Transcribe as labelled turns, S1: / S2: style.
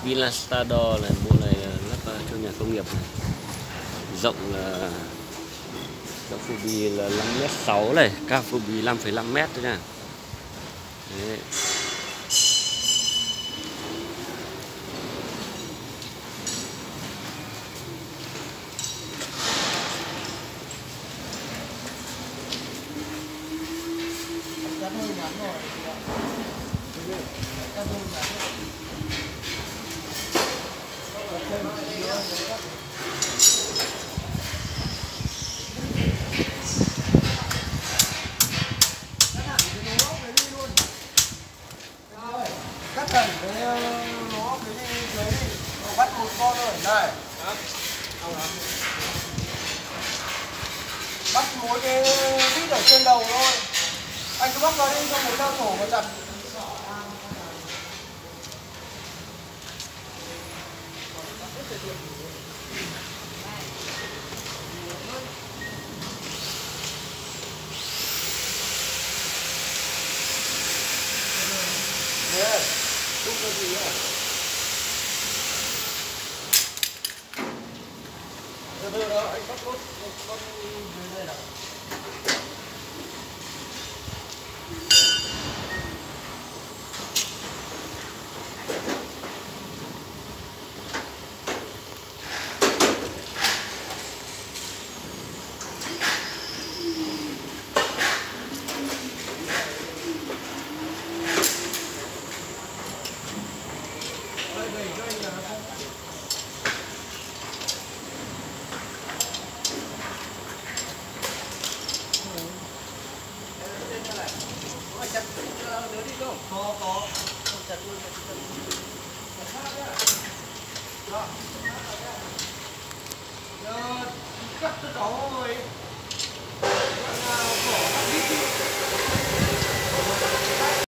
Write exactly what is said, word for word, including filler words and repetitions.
S1: Vilastador này, bộ này lắp cho nhà công nghiệp này. Rộng là rộng phủ bì là năm mét sáu này, cao phủ bì năm phẩy năm mét thôi nha. Đấy.
S2: Cắt tầng cái nó cái đi dưới đi, bắt một con rồi này. Bắt mỗi cái vít ở trên đầu thôi. Anh cứ bắt vào đi cho một dao sổ và chặt. Nè, đúng cái gì à? Từ từ đó, anh bắt cốt, con dưới đây nào. Có, có. Chặt luôn, chặt luôn. Giờ cắt cho cháu rồi.